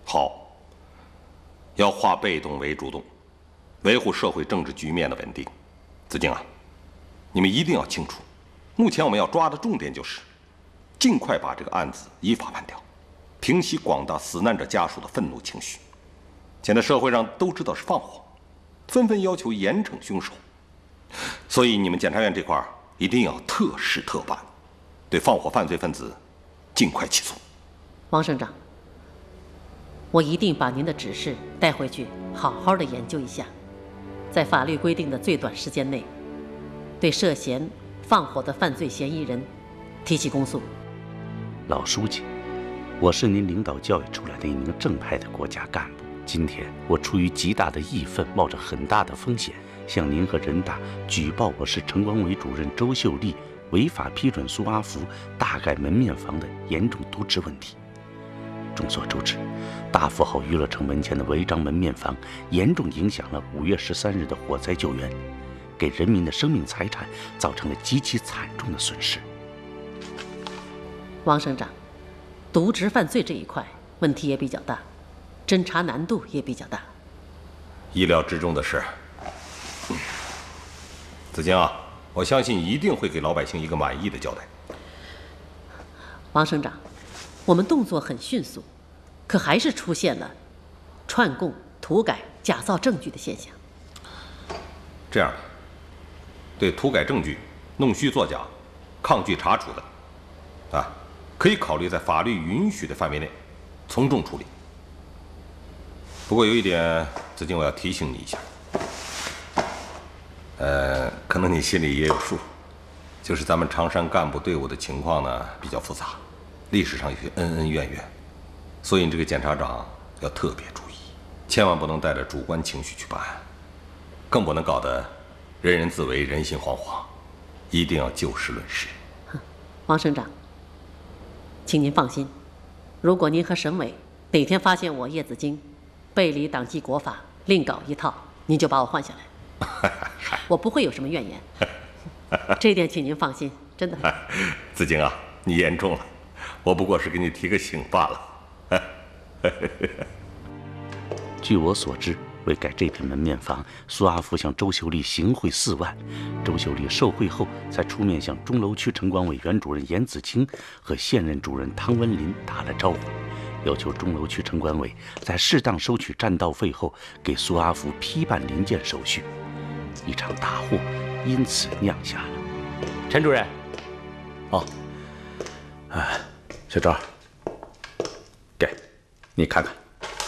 好，要化被动为主动，维护社会政治局面的稳定。子敬啊，你们一定要清楚，目前我们要抓的重点就是尽快把这个案子依法办掉，平息广大死难者家属的愤怒情绪。现在社会上都知道是放火，纷纷要求严惩凶手，所以你们检察院这块一定要特事特办，对放火犯罪分子尽快起诉。 王省长，我一定把您的指示带回去，好好的研究一下，在法律规定的最短时间内，对涉嫌放火的犯罪嫌疑人提起公诉。 老书记，我是您领导教育出来的一名正派的国家干部。今天我出于极大的义愤，冒着很大的风险，向您和人大举报我市城管委主任周秀丽违法批准苏阿福大盖门面房的严重渎职问题。众所周知，大富豪娱乐城门前的违章门面房严重影响了5月13日的火灾救援，给人民的生命财产造成了极其惨重的损失。 王省长，渎职犯罪这一块问题也比较大，侦查难度也比较大。 意料之中的事。子敬啊，我相信一定会给老百姓一个满意的交代。 王省长，我们动作很迅速，可还是出现了串供、涂改、假造证据的现象。 这样，对涂改证据、弄虚作假、抗拒查处的，可以考虑在法律允许的范围内从重处理。不过有一点，子敬我要提醒你一下，可能你心里也有数，就是咱们常山干部队伍的情况呢比较复杂，历史上有些恩恩怨怨，所以你这个检察长要特别注意，千万不能带着主观情绪去办案，更不能搞得人人自危、人心惶惶，一定要就事论事。 王省长，请您放心，如果您和省委哪天发现我叶子京背离党纪国法，另搞一套，您就把我换下来，我不会有什么怨言。这一点请您放心，真的。 子敬啊，你言重了，我不过是给你提个醒罢了。 据我所知，为改这片门面房，苏阿福向周秀丽行贿4万，周秀丽受贿后才出面向钟楼区城管委原主任严子清和现任主任汤文林打了招呼，要求钟楼区城管委在适当收取占道费后，给苏阿福批办临建手续。一场大祸因此酿下了。 陈主任， 小赵，给你看看。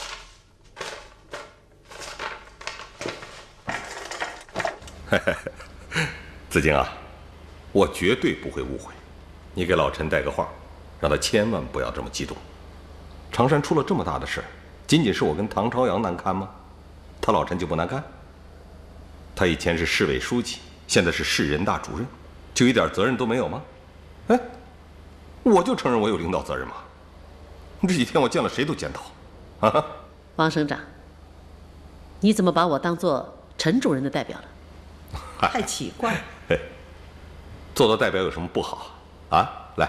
子敬啊，我绝对不会误会，你给老陈带个话，让他千万不要这么激动。常山出了这么大的事，仅仅是我跟唐朝阳难堪吗？他老陈就不难堪？他以前是市委书记，现在是市人大主任，就一点责任都没有吗？哎，我就承认我有领导责任嘛。这几天我见了谁都检讨。啊， 王省长，你怎么把我当做陈主任的代表了？太奇怪了。 做到代表有什么不好啊？来，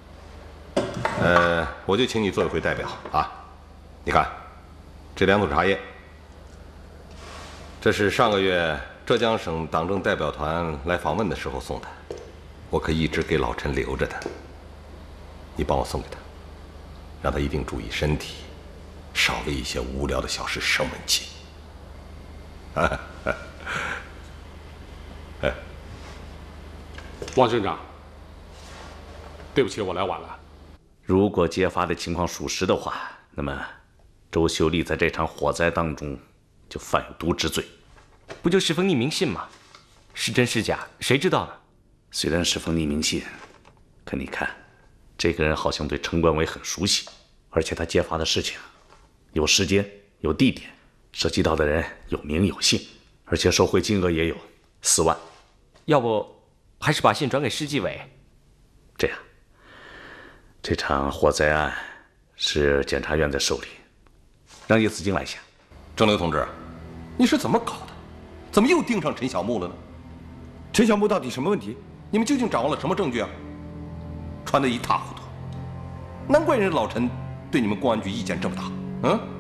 我就请你做一回代表啊。你看，这2组茶叶，这是上个月浙江省党政代表团来访问的时候送的，我可一直给老陈留着的。你帮我送给他，让他一定注意身体，少为一些无聊的小事生闷气。 王省长，对不起，我来晚了。 如果揭发的情况属实的话，那么周秀丽在这场火灾当中就犯有渎职罪。 不就是封匿名信吗？是真是假，谁知道呢？ 虽然是封匿名信，可你看，这个人好像对城管委很熟悉，而且他揭发的事情有时间、有地点，涉及到的人有名有姓，而且受贿金额也有4万。 要不还是把信转给市纪委？ 这样，这场火灾案是检察院在受理，让叶子京来下。 郑流同志，你是怎么搞的？怎么又盯上陈小木了呢？陈小木到底什么问题？你们究竟掌握了什么证据啊？传得一塌糊涂，难怪人家老陈对你们公安局意见这么大。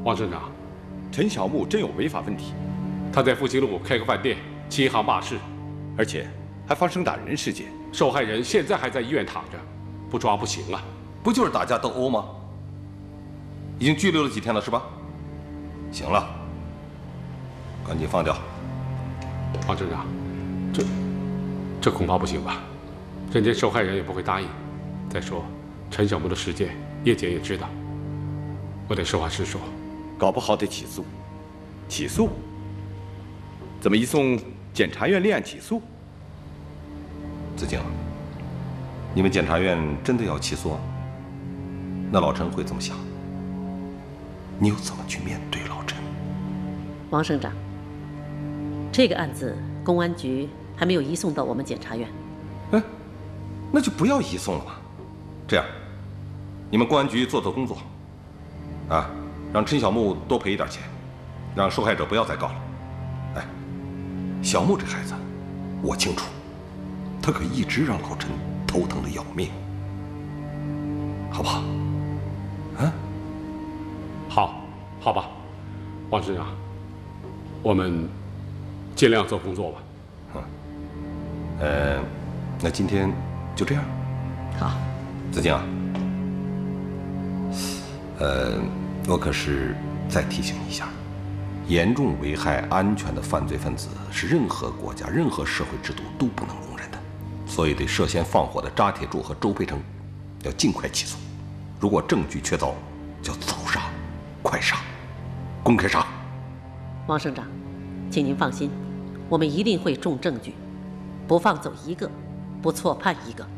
王省长， 陈小木真有违法问题， 他在复兴路开个饭店，欺行霸市， 而且还发生打人事件， 受害人现在还在医院躺着，不抓不行啊！ 不就是打架斗殴吗？已经拘留了几天了，是吧？行了，赶紧放掉。 王省长，这恐怕不行吧？人家受害人也不会答应。再说，陈小木的事件，叶检也知道。我得实话实说， 搞不好得起诉。起诉？怎么移送检察院立案起诉？ 子敬，你们检察院真的要起诉啊？那老陈会怎么想？你又怎么去面对老陈？ 王省长，这个案子公安局还没有移送到我们检察院。 哎，那就不要移送了嘛。这样，你们公安局做做工作，啊，让陈小木多赔一点钱，让受害者不要再告了。哎，小木这孩子，我清楚，他可一直让老陈头疼的要命，好不好？啊？ 好吧，王省长，我们尽量做工作吧。 那今天就这样。 好。 子敬啊，我可是再提醒你一下，严重危害安全的犯罪分子是任何国家、任何社会制度都不能容忍的，所以对涉嫌放火的扎铁柱和周培成要尽快起诉。如果证据确凿，叫早杀、快杀、公开杀。 王省长，请您放心，我们一定会重证据，不放走一个，不错判一个。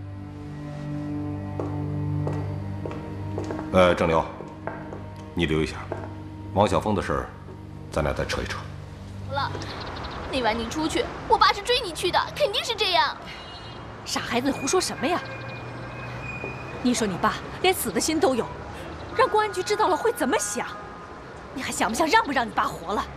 郑流，你留一下，王晓峰的事儿，咱俩再扯一扯。 好了，那晚你出去，我爸是追你去的，肯定是这样。 傻孩子胡说什么呀？你说你爸连死的心都有，让公安局知道了会怎么想？你还想不想让不让你爸活了？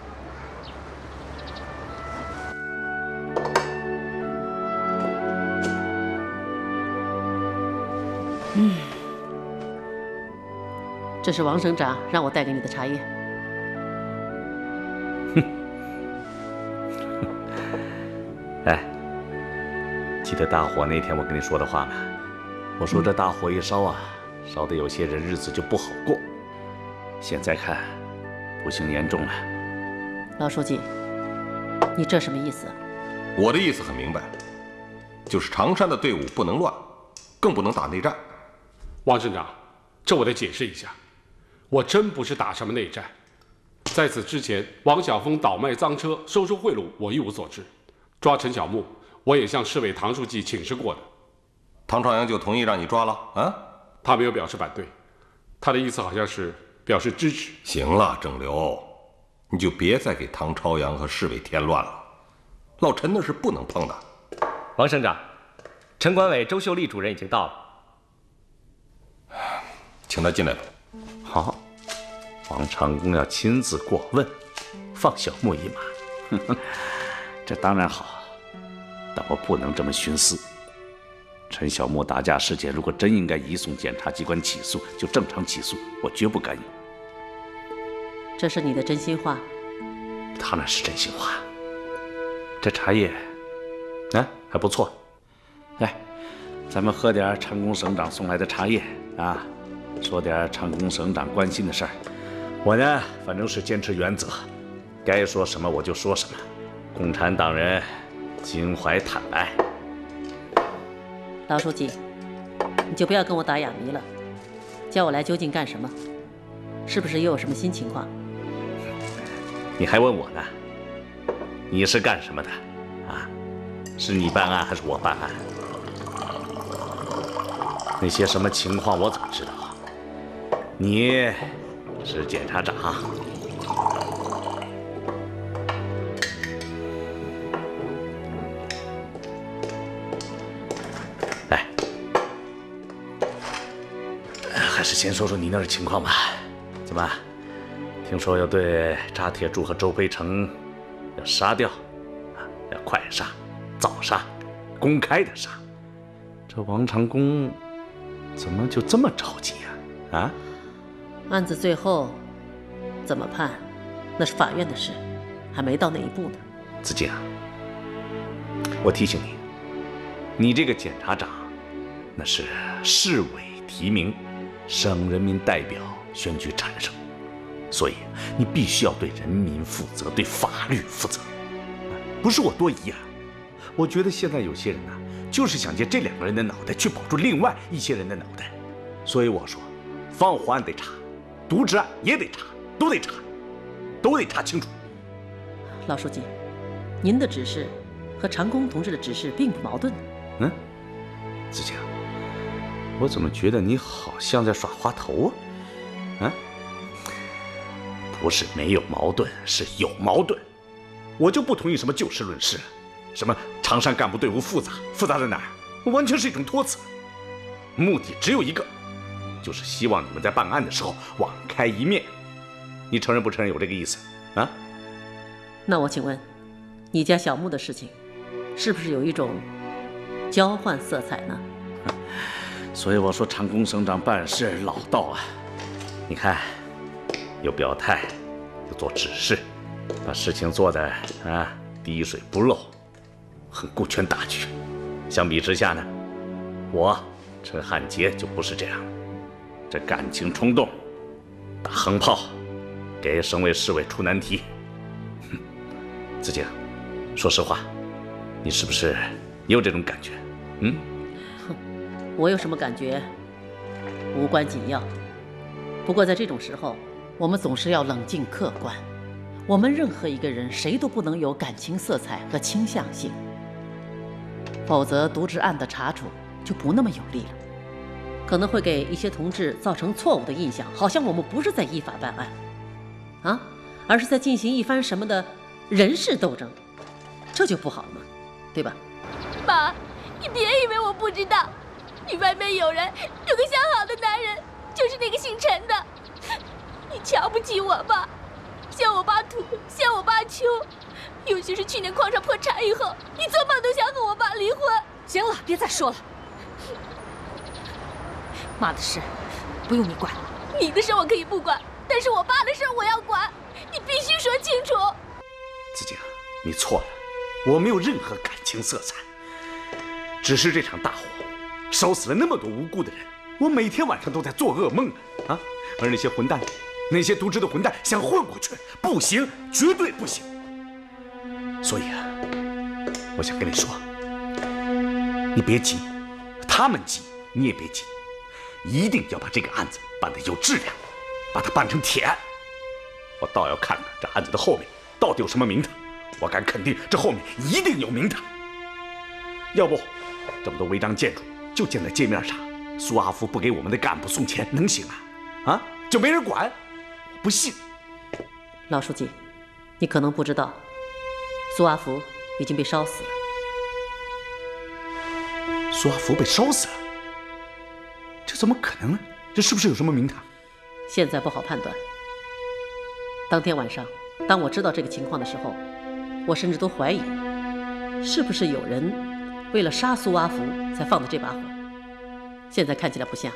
这是王省长让我带给你的茶叶。 哎，记得大火那天我跟你说的话吗？我说这大火一烧啊，烧得有些人日子就不好过。现在看，不幸严重了。 老书记，你这什么意思？ 我的意思很明白，就是常山的队伍不能乱，更不能打内战。 王省长，这我得解释一下。我真不是打什么内战，在此之前，王晓峰倒卖赃车、收受贿赂，我一无所知。抓陈小木，我也向市委唐书记请示过的。 唐朝阳就同意让你抓了啊？ 他没有表示反对，他的意思好像是表示支持。 行了，郑流，你就别再给唐朝阳和市委添乱了。老陈那是不能碰的。 王省长，陈管委周秀丽主任已经到了， 请他进来吧。 好，王长工要亲自过问，放小木一马，这当然好，但我不能这么徇私。陈小木打架事件如果真应该移送检察机关起诉，就正常起诉，我绝不干预。 这是你的真心话？ 当然是真心话。这茶叶，还不错。来，咱们喝点长工省长送来的茶叶啊。说点长工省长关心的事儿，我呢，反正是坚持原则，该说什么我就说什么。共产党人襟怀坦白。 老书记，你就不要跟我打哑谜了，叫我来究竟干什么？是不是又有什么新情况？ 你还问我呢？你是干什么的？啊？是你办案还是我办案？那些什么情况我怎么知道？你是检察长，来，还是先说说你那儿情况吧。怎么，听说要对扎铁柱和周培成要杀掉，要快杀、早杀、公开的杀。这王长工怎么就这么着急呀？啊？ 案子最后怎么判，那是法院的事，还没到那一步呢。 子敬啊，我提醒你，你这个检察长，那是市委提名，省人民代表选举产生，所以你必须要对人民负责，对法律负责。不是我多疑啊，我觉得现在有些人呢，就是想借这2个人的脑袋去保住另外一些人的脑袋，所以我说，放火案得查，渎职案也得查，都得查，都得查清楚。 老书记，您的指示和长工同志的指示并不矛盾呢。 嗯，子敬，我怎么觉得你好像在耍滑头啊？啊，不是没有矛盾，是有矛盾。我就不同意什么就事论事，什么常山干部队伍复杂，复杂在哪儿？完全是一种托词，目的只有一个，就是希望你们在办案的时候网开一面。你承认不承认有这个意思啊？ 那我请问，你家小木的事情，是不是有一种交换色彩呢？ 所以我说长工省长办事老道啊，你看，有表态，有做指示，把事情做得滴水不漏，很顾全大局。相比之下呢，我陈汉杰就不是这样，这感情冲动，打横炮，给省委市委出难题。子敬，说实话，你是不是也有这种感觉？ 我有什么感觉，无关紧要。不过在这种时候，我们总是要冷静客观。我们任何一个人，谁都不能有感情色彩和倾向性，否则渎职案的查处就不那么有力了，可能会给一些同志造成错误的印象，好像我们不是在依法办案，而是在进行一番什么的人事斗争，这就不好了嘛，对吧？ 妈，你别以为我不知道，你外面有人，有个相好的男人，就是那个姓陈的。你瞧不起我吧？像我爸土，像我爸穷，尤其是去年矿上破产以后，你做梦都想和我爸离婚。 行了，别再说了。妈的事，不用你管。 你的事我可以不管，但是我爸的事我要管，你必须说清楚。 子敬，你错了，我没有任何感情色彩，只是这场大火烧死了那么多无辜的人，我每天晚上都在做噩梦啊！而那些混蛋，那些渎职的混蛋想混过去，不行，绝对不行。所以我想跟你说，你别急，他们急你也别急，一定要把这个案子办得有质量，把它办成铁案。我倒要看看这案子的后面到底有什么名堂，我敢肯定这后面一定有名堂。要不这么多违章建筑就建在街面上，苏阿福不给我们的干部送钱能行啊？就没人管？我不信。 老书记，你可能不知道，苏阿福已经被烧死了。 苏阿福被烧死了？这怎么可能呢？这是不是有什么名堂？ 现在不好判断。当天晚上，当我知道这个情况的时候，我甚至都怀疑，是不是有人为了杀苏阿福才放的这把火。现在看起来不像。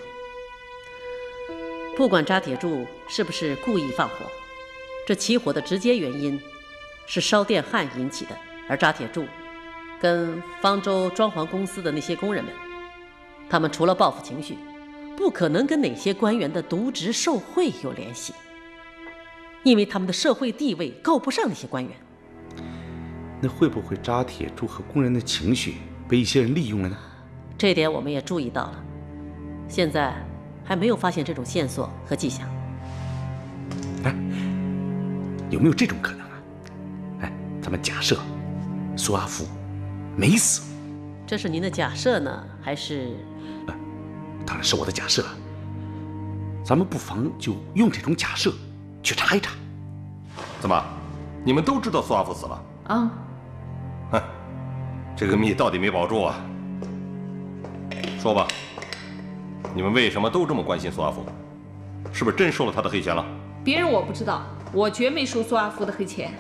不管扎铁柱是不是故意放火，这起火的直接原因是烧电焊引起的，而扎铁柱跟方舟装潢公司的那些工人们，他们除了报复情绪，不可能跟哪些官员的渎职受贿有联系，因为他们的社会地位够不上那些官员。 那会不会扎铁柱和工人的情绪被一些人利用了呢？ 这点我们也注意到了，现在还没有发现这种线索和迹象。 哎，有没有这种可能啊？哎，咱们假设苏阿福没死， 这是您的假设呢，还是？ 当然是我的假设。咱们不妨就用这种假设去查一查。 怎么，你们都知道苏阿福死了？ 啊？ 哼，这个密到底没保住啊！说吧，你们为什么都这么关心苏阿福？是不是真收了他的黑钱了？ 别人我不知道，我绝没收苏阿福的黑钱。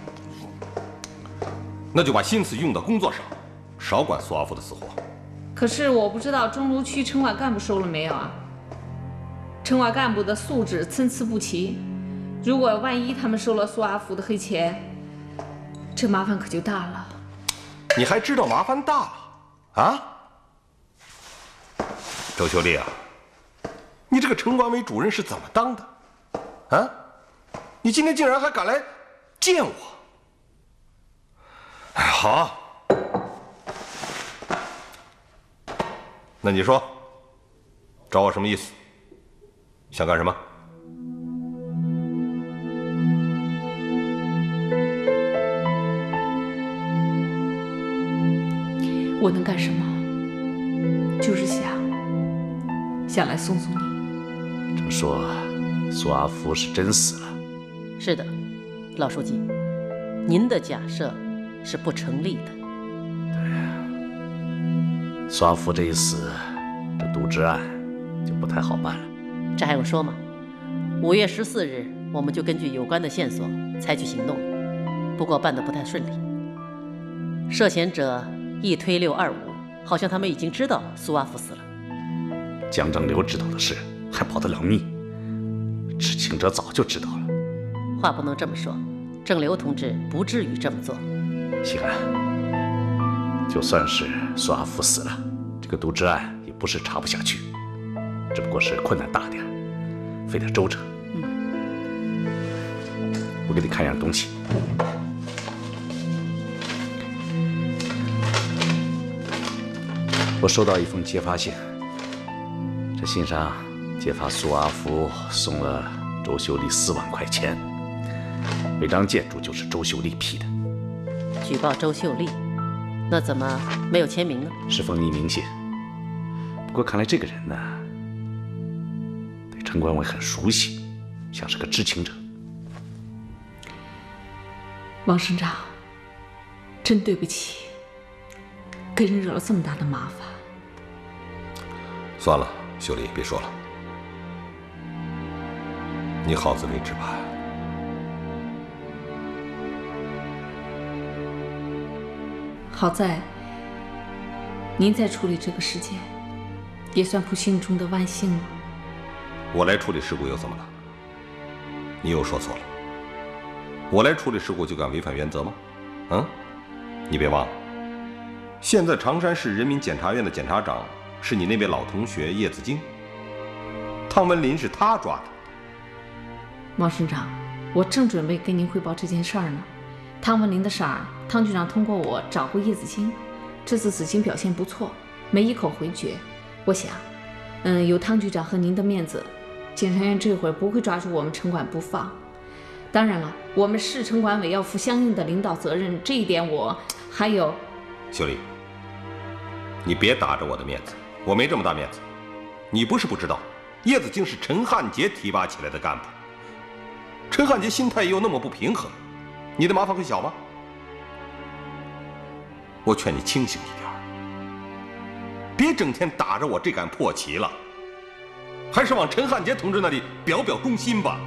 那就把心思用到工作上，少管苏阿福的死活。 可是我不知道中卢区城管干部收了没有啊？城管干部的素质参差不齐， 如果万一他们收了苏阿福的黑钱，这麻烦可就大了。 你还知道麻烦大了啊？周秀丽啊，你这个城管委主任是怎么当的？啊？你今天竟然还敢来见我？哎，好。那你说，找我什么意思？想干什么？ 我能干什么？就是想来送送你。 这么说，苏阿福是真死了？ 是的，老书记，您的假设是不成立的。 苏阿福这一死，这渎职案就不太好办了。 这还用说吗？5月14日，我们就根据有关的线索采取行动了，不过办得不太顺利。涉嫌者一推625，好像他们已经知道苏阿福死了。 江正流知道的事，还保得了密？知情者早就知道了。 话不能这么说，郑流同志不至于这么做。 行啊，就算是苏阿福死了，这个渎职案也不是查不下去，只不过是困难大点，费点周折。我给你看样东西。我收到一封揭发信，这信上揭发苏阿福送了周秀丽4万块钱，违章建筑就是周秀丽批的。 举报周秀丽，那怎么没有签名呢？ 是封匿名信，不过看来这个人呢，对城管委很熟悉，像是个知情者。 王省长，真对不起，给人惹了这么大的麻烦。 算了，秀丽，别说了，你好自为之吧。 好在您在处理这个事件，也算不幸中的万幸了。 我来处理事故又怎么了？你又说错了。我来处理事故就敢违反原则吗？你别忘了，现在常山市人民检察院的检察长是你那位老同学叶子京，汤文林是他抓的。 王省长，我正准备跟您汇报这件事儿呢。汤文林的事儿，汤局长通过我找过叶子京，这次子京表现不错，没一口回绝。我想，有汤局长和您的面子，检察院这会儿不会抓住我们城管不放。当然了，我们市城管委要负相应的领导责任，这一点我还有。 秀丽，你别打着我的面子，我没这么大面子。你不是不知道，叶子京是陈汉杰提拔起来的干部，陈汉杰心态又那么不平衡，你的麻烦会小吗？我劝你清醒一点，别整天打着我这杆破旗了，还是往陈汉杰同志那里表表忠心吧。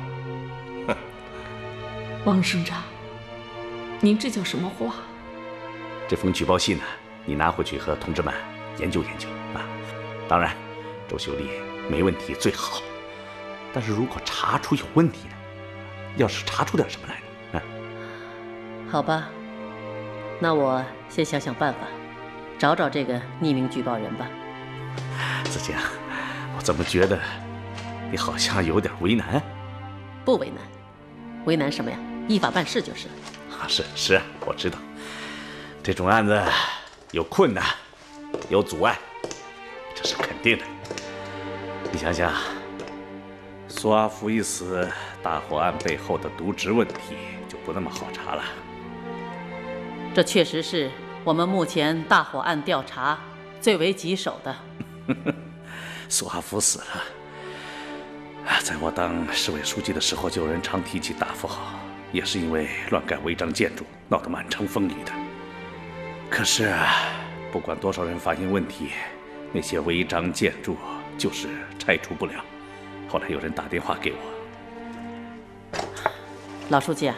王省长，您这叫什么话？ 这封举报信呢，你拿回去和同志们研究研究啊。当然，周秀丽没问题最好，但是如果查出有问题呢，要是查出点什么来呢？ 好吧，那我先想想办法，找找这个匿名举报人吧。 子京，我怎么觉得你好像有点为难？ 不为难，为难什么呀？依法办事就是了。 是，我知道，这种案子有困难，有阻碍，这是肯定的。你想想，苏阿福一死，大火案背后的渎职问题就不那么好查了。 这确实是我们目前大火案调查最为棘手的。 苏阿福死了，在我当市委书记的时候，就有人常提起大富豪，也是因为乱盖违章建筑，闹得满城风雨的。可是，不管多少人发现问题，那些违章建筑就是拆除不了。后来有人打电话给我， 老书记啊，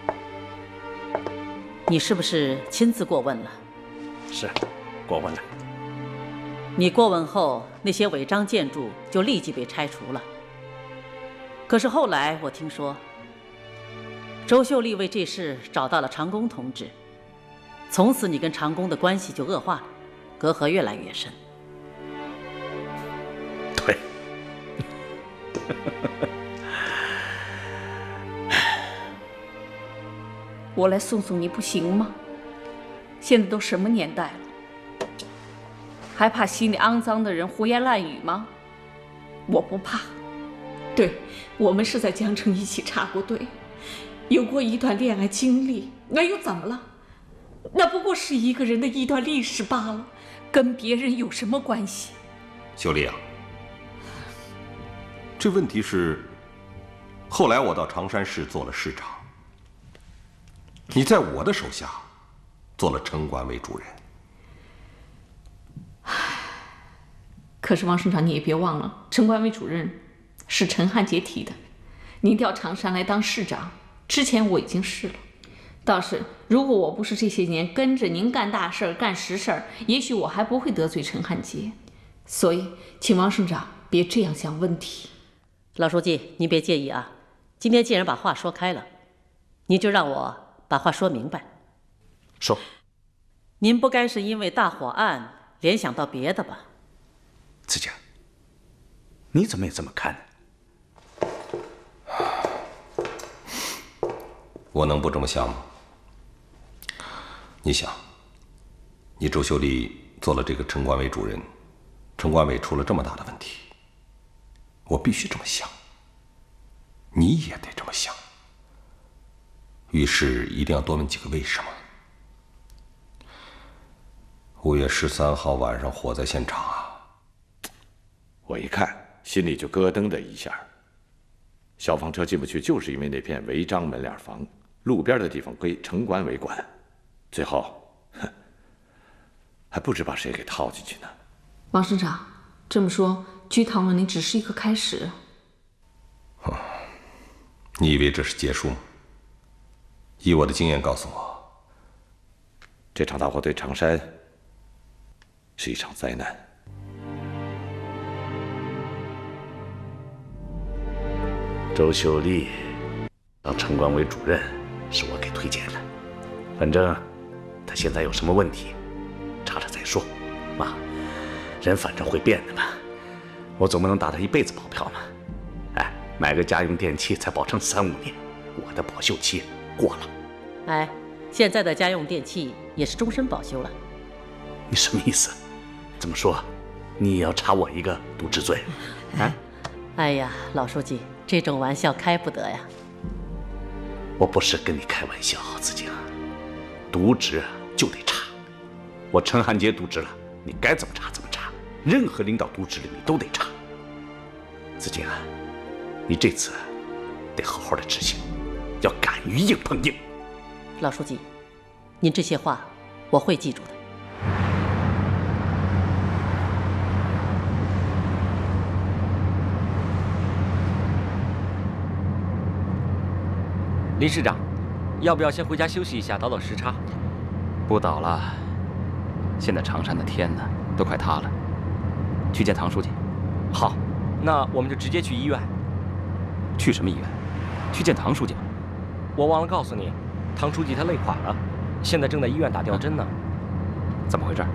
你是不是亲自过问了？ 是，过问了。 你过问后，那些违章建筑就立即被拆除了。可是后来我听说， 周秀丽为这事找到了长工同志，从此你跟长工的关系就恶化了，隔阂越来越深。 对。 我来送送你不行吗？现在都什么年代了，还怕心里肮脏的人胡言乱语吗？我不怕。对，我们是在江城一起插过队，有过一段恋爱经历，那又怎么了？那不过是一个人的一段历史罢了，跟别人有什么关系？ 秀丽啊，这问题是，后来我到常山市做了市长，你在我的手下做了城管委主任。 可是王省长，你也别忘了，城管委主任是陈汉杰提的，您调常山来当市长之前我已经是了。倒是如果我不是这些年跟着您干大事儿、干实事儿，也许我还不会得罪陈汉杰。所以，请王省长别这样想问题。 老书记，您别介意啊。今天既然把话说开了，您就让我把话说明白。 说， 您不该是因为大火案联想到别的吧？ 子敬，你怎么也这么看呢？ 我能不这么想吗？你想，你周秀丽做了这个城管委主任，城管委出了这么大的问题，我必须这么想，你也得这么想。遇事一定要多问几个为什么。5月13号晚上火灾现场啊， 我一看心里就咯噔的一下。消防车进不去，就是因为那片违章门脸房，路边的地方归城管委管，最后，还不知把谁给套进去呢。 王省长，这么说，据讨论，您只是一个开始。 你以为这是结束吗？以我的经验告诉我， 这场大火对常山是一场灾难。 周秀丽当城管委主任是我给推荐的，反正她现在有什么问题，查查再说。妈，人反正会变的嘛，我总不能打她一辈子保票嘛。哎，买个家用电器才保证3-5年，我的保修期过了。 哎，现在的家用电器也是终身保修了。 你什么意思？这么说，你也要查我一个渎职罪？啊？ 哎呀，老书记，这种玩笑开不得呀！ 我不是跟你开玩笑，子敬，渎职就得查。我陈汉杰渎职了，你该怎么查怎么查，任何领导渎职的你都得查。子敬啊，你这次得好好的执行，要敢于硬碰硬。 老书记，您这些话我会记住的。 林市长，要不要先回家休息一下，倒倒时差？ 不倒了，现在常山的天呢，都快塌了。去见唐书记。 好，那我们就直接去医院。 去什么医院？去见唐书记吗？ 我忘了告诉你，唐书记他累垮了，现在正在医院打吊针呢。 怎么回事？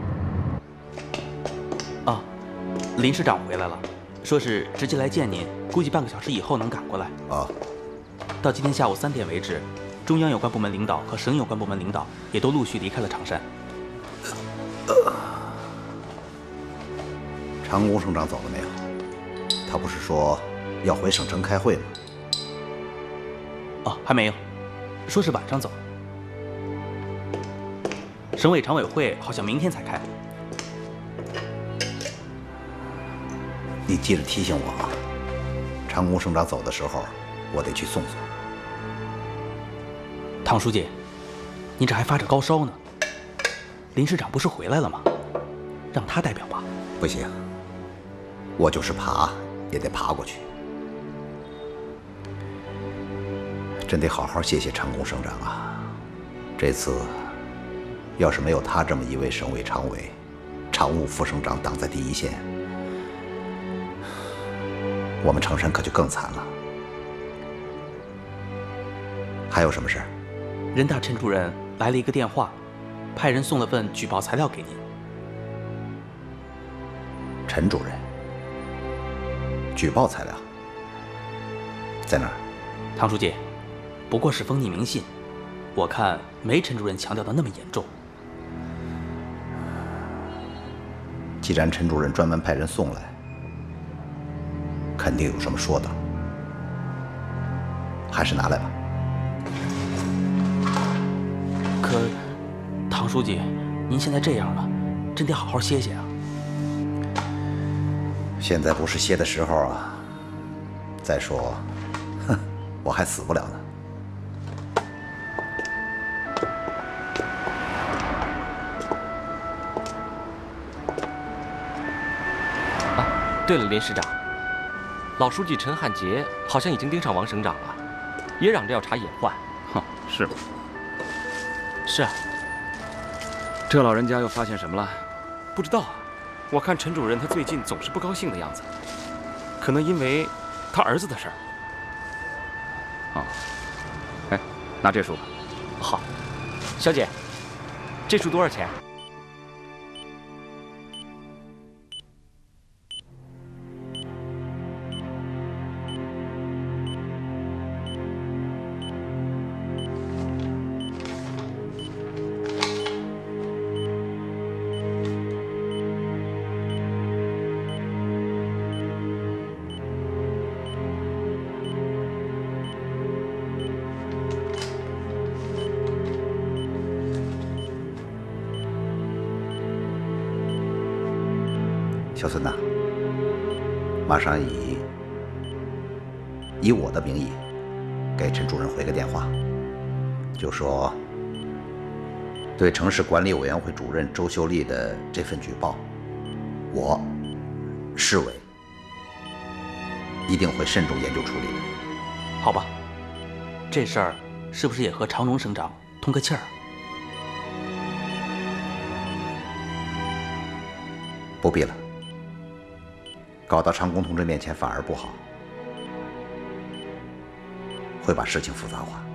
哦，林市长回来了，说是直接来见您，估计半个小时以后能赶过来。 啊。 到今天下午3点为止，中央有关部门领导和省有关部门领导也都陆续离开了常山。 常工省长走了没有？他不是说要回省城开会吗？ 哦，还没有，说是晚上走。省委常委会好像明天才开。 你记着提醒我啊，常工省长走的时候，我得去送送。 唐书记，你这还发着高烧呢。林市长不是回来了吗？让他代表吧。 不行，我就是爬也得爬过去。真得好好谢谢常工省长啊！这次要是没有他这么一位省委常委、常务副省长挡在第一线，我们常山可就更惨了。 还有什么事？ 人大陈主任来了一个电话，派人送了份举报材料给您。 陈主任，举报材料在哪儿？ 唐书记，不过是封匿名信，我看没陈主任强调的那么严重。 既然陈主任专门派人送来，肯定有什么说的，还是拿来吧。 可，唐书记，您现在这样了，真得好好歇歇啊。 现在不是歇的时候啊！再说，哼，我还死不了呢。 对了，林师长，老书记陈汉杰好像已经盯上王省长了，也嚷着要查隐患。 哼，是吗？ 是啊。 这老人家又发现什么了？ 不知道啊，我看陈主任他最近总是不高兴的样子，可能因为他儿子的事儿。 哦，哎，拿这书吧。 好，小姐，这书多少钱？ 小孙呐，马上以我的名义给陈主任回个电话，就说对城市管理委员会主任周秀丽的这份举报，我市委一定会慎重研究处理的。 好吧，这事儿是不是也和常荣省长通个气儿？ 不必了。搞到常工同志面前反而不好，会把事情复杂化。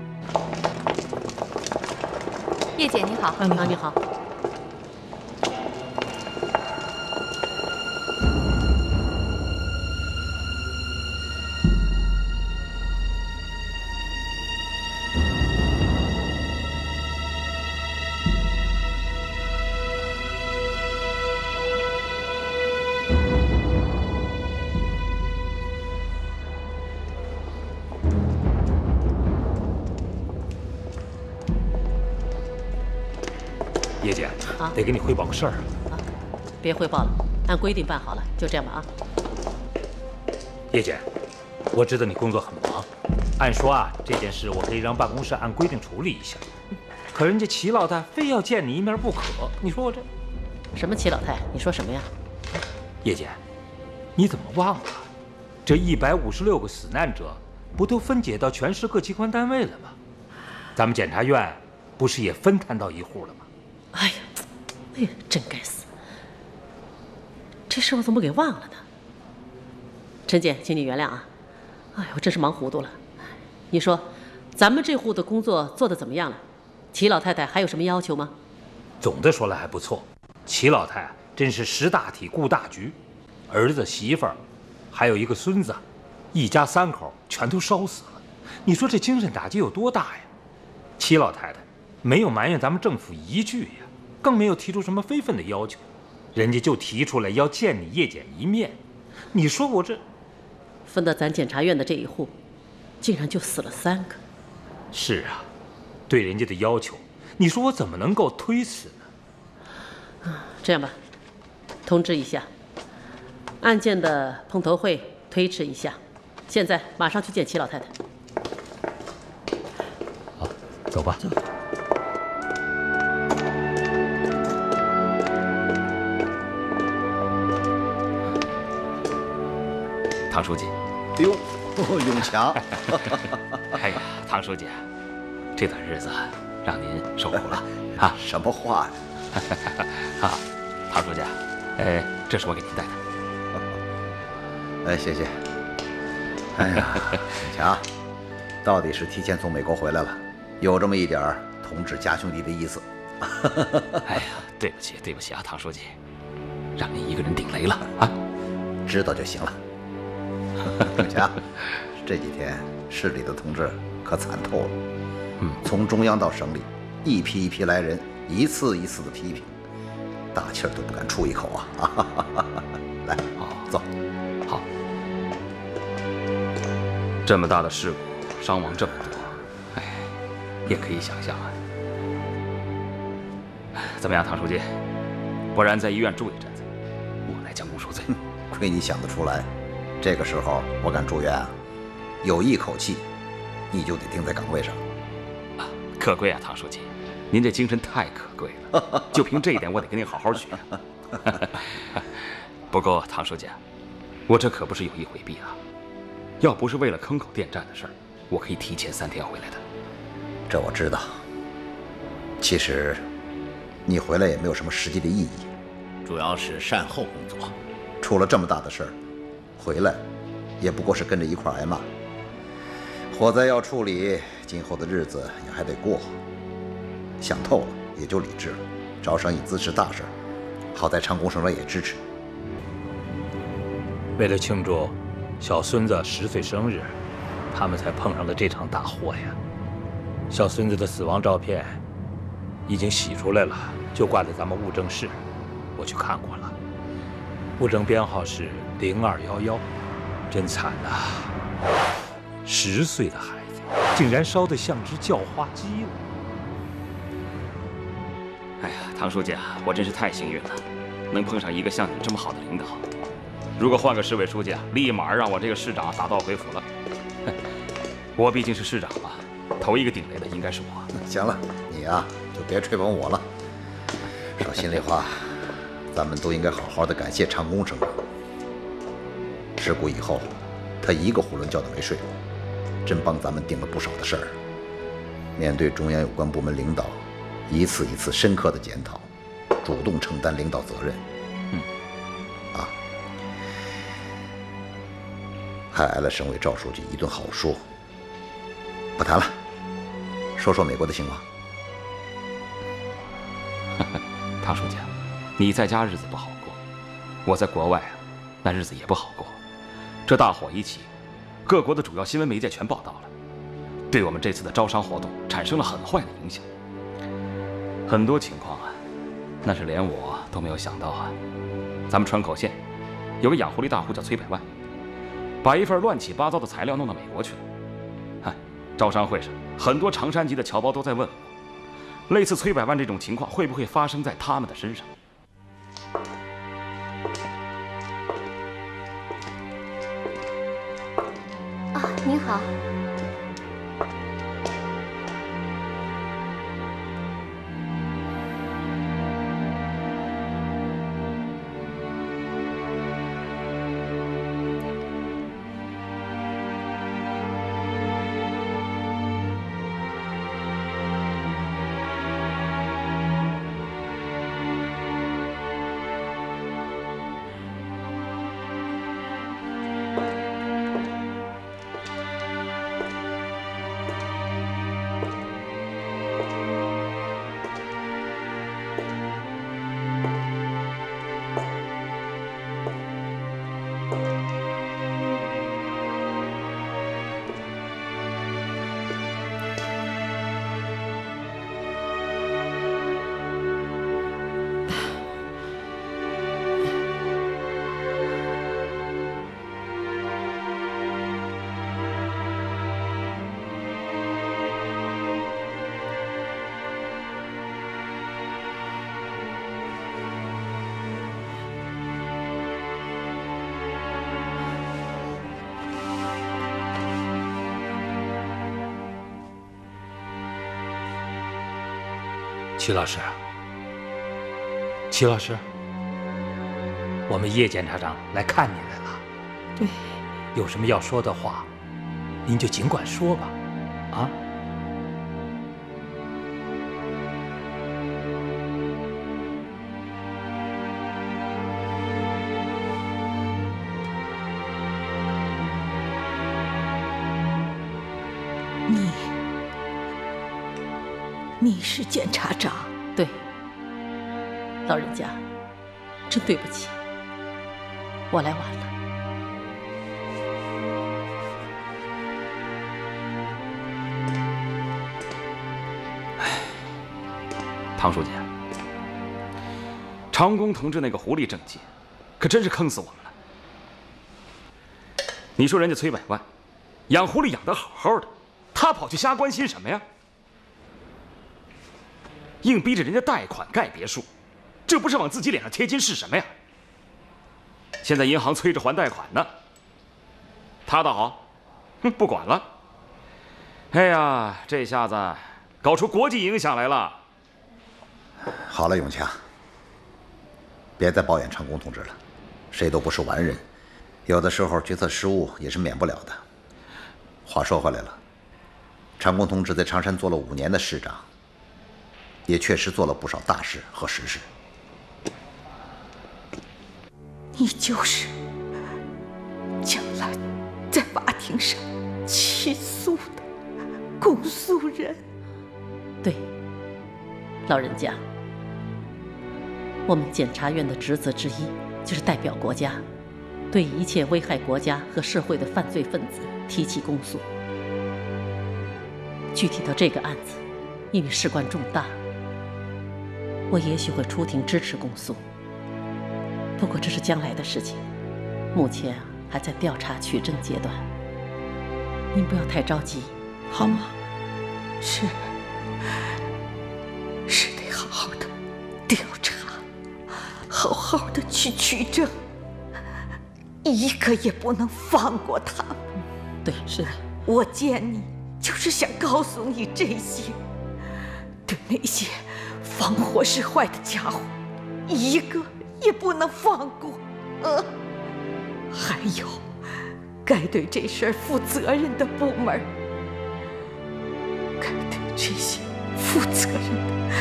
叶姐你好， 你好，你好。 叶姐，得给你汇报个事儿。 别汇报了，按规定办好了，就这样吧啊。 叶姐，我知道你工作很忙，按说啊，这件事我可以让办公室按规定处理一下。可人家齐老太非要见你一面不可，你说我这…… 什么齐老太？你说什么呀？ 叶姐，你怎么忘了？这156个死难者不都分解到全市各机关单位了吗？咱们检察院不是也分摊到一户了吗？ 哎呀，真该死！这事我怎么给忘了呢？陈姐，请你原谅啊！哎呀，我真是忙糊涂了。你说，咱们这户的工作做得怎么样了？齐老太太还有什么要求吗？ 总的说来还不错。齐老太真是识大体顾大局，儿子媳妇儿，还有一个孙子，一家3口全都烧死了。你说这精神打击有多大呀？齐老太太没有埋怨咱们政府一句呀，更没有提出什么非分的要求，人家就提出来要见你叶检一面。你说我这分到咱检察院的这一户，竟然就死了3个。 是啊，对人家的要求，你说我怎么能够推辞呢？ 这样吧，通知一下，案件的碰头会推迟一下，现在马上去见齐老太太。 好，走吧。走。 唐书记， 哎呦，永强！ 哎呀，唐书记，这段日子让您受苦了啊！ 什么话呀？ 啊，唐书记，这是我给您带的。 哎，谢谢。哎呀，永强，到底是提前从美国回来了。 有这么一点同志家兄弟的意思。 哎呀，对不起，对不起啊，唐书记，让您一个人顶雷了啊！ 知道就行了。郑强，这几天市里的同志可惨透了。从中央到省里，一批一批来人，一次一次的批评，大气儿都不敢出一口啊！来，走。 好。这么大的事故，伤亡这么多，哎，也可以想象啊。怎么样，唐书记？不然在医院住一阵子，我来将功赎罪。 亏你想得出来，这个时候我敢住院啊！有一口气，你就得定在岗位上。 可贵啊，唐书记，您这精神太可贵了，就凭这一点，我得跟您好好学。不过，唐书记，我这可不是有意回避啊！要不是为了坑口电站的事儿，我可以提前3天回来的。 这我知道。其实，你回来也没有什么实际的意义， 主要是善后工作。 出了这么大的事儿，回来也不过是跟着一块挨骂。火灾要处理，今后的日子也还得过。想透了，也就理智了。招商引资是大事，好在长工省长也支持。 为了庆祝小孙子10岁生日，他们才碰上了这场大祸呀。小孙子的死亡照片已经洗出来了，就挂在咱们物证室，我去看过了。物证编号是0211，真惨呐！10岁的孩子竟然烧得像只叫花鸡了。 哎呀，唐书记啊，我真是太幸运了，能碰上一个像你这么好的领导。如果换个市委书记啊，立马让我这个市长打道回府了。我毕竟是市长嘛，头一个顶雷的应该是我。 行了，你啊就别吹捧我了。说心里话，咱们都应该好好的感谢长工省长。事故以后，他一个囫囵觉都没睡过，真帮咱们定了不少的事儿。面对中央有关部门领导，一次一次深刻的检讨，主动承担领导责任。还挨了省委赵书记一顿好说。不谈了，说说美国的情况。 唐书记，你在家日子不好过，我在国外啊，那日子也不好过。这大火一起，各国的主要新闻媒介全报道了，对我们这次的招商活动产生了很坏的影响。很多情况啊，那是连我都没有想到啊。咱们川口县有个养狐狸大户叫崔百万，把一份乱七八糟的材料弄到美国去了。嗨，招商会上很多长山籍的侨胞都在问我，类似崔百万这种情况会不会发生在他们的身上？ 啊，您好。 齐老师，齐老师，我们叶检察长来看你来了。 对， 有什么要说的话，您就尽管说吧。啊？ 你是检察长？ 对，老人家，真对不起，我来晚了。 唐书记，长工同志那个狐狸政绩，可真是坑死我们了。你说人家崔百万养狐狸养得好好的，他跑去瞎关心什么呀？硬逼着人家贷款盖别墅，这不是往自己脸上贴金是什么呀？现在银行催着还贷款呢，他倒好，哼，不管了。哎呀，这下子搞出国际影响来了。 好了，永强，别再抱怨长工同志了，谁都不是完人，有的时候决策失误也是免不了的。话说回来了，长工同志在常山做了5年的市长，也确实做了不少大事和实事。 你就是将来在法庭上起诉的公诉人。 对，老人家，我们检察院的职责之一就是代表国家，对一切危害国家和社会的犯罪分子提起公诉。具体到这个案子，因为事关重大，我也许会出庭支持公诉。不过这是将来的事情，目前还在调查取证阶段。您不要太着急，好吗？ 是得好好的调查，好好的去取证，一个也不能放过他们。 对，是的。 我见你就是想告诉你这些，对那些防火势坏的家伙，一个也不能放过。还有，该对这事儿负责任的部门，该对这些负责任的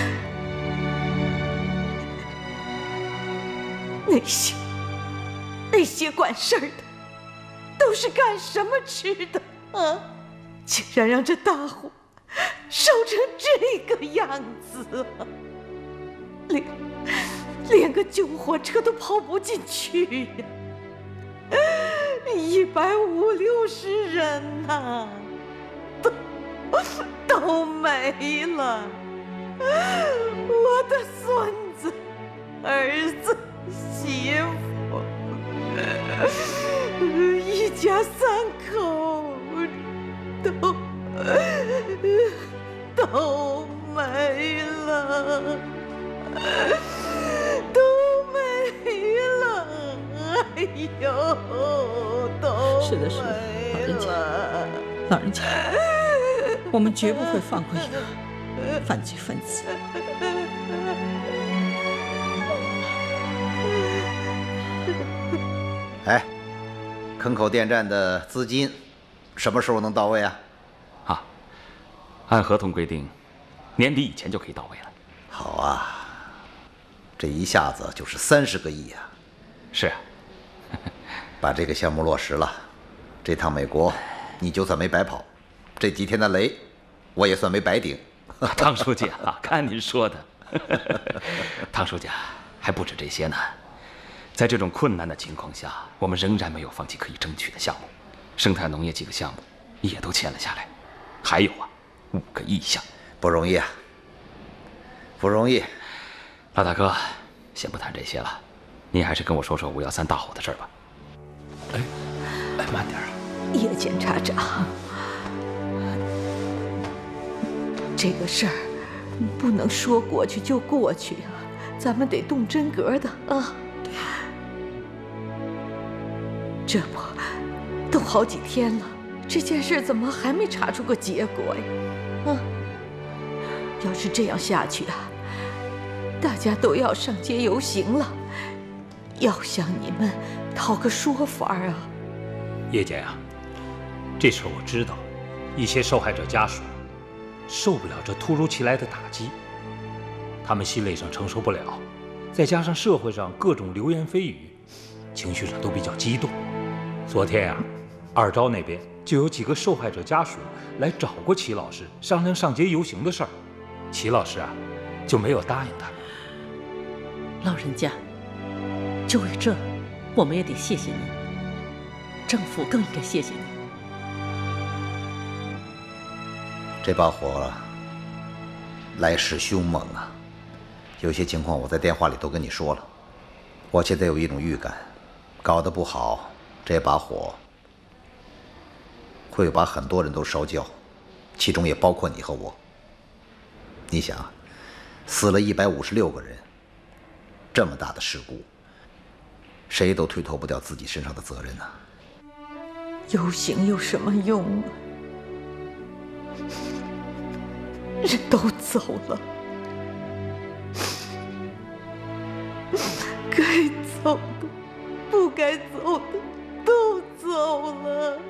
那些管事儿的，都是干什么吃的啊？竟然让这大火烧成这个样子啊！连个救火车都跑不进去呀！150-60人呐，都没了。我的孙子、儿子、媳妇，一家3口都没了。都没了，哎呦，都是的，是的，老人家，我们绝不会放过一个犯罪分子。 哎，坑口电站的资金什么时候能到位啊？ 啊，按合同规定，年底以前就可以到位了。 好啊，这一下子就是30个亿啊！ 是啊， 把这个项目落实了，这趟美国你就算没白跑，这几天的雷我也算没白顶。 汤书记啊，看您说的。汤书记还不止这些呢，在这种困难的情况下，我们仍然没有放弃可以争取的项目，生态农业几个项目也都签了下来，还有5个意向， 不容易啊。不容易， 老大哥，先不谈这些了，您还是跟我说说513大火的事吧。 哎，慢点啊！ 叶检察长，这个事儿不能说过去就过去啊，咱们得动真格的啊。这不，都好几天了，这件事怎么还没查出个结果呀？啊！要是这样下去啊，大家都要上街游行了，要向你们讨个说法啊！ 叶检啊，这事儿我知道，一些受害者家属受不了这突如其来的打击，他们心理上承受不了，再加上社会上各种流言蜚语，情绪上都比较激动。昨天二招那边就有几个受害者家属来找过齐老师，商量上街游行的事儿。 齐老师啊，就没有答应他。 老人家，就为这，我们也得谢谢您，政府更应该谢谢您。 这把火来势凶猛啊！有些情况我在电话里都跟你说了，我现在有一种预感，搞得不好，这把火会把很多人都烧焦，其中也包括你和我。你想，死了156个人，这么大的事故，谁都推脱不掉自己身上的责任呐。 游行有什么用啊？人都走了，该走的、不该走的都走了。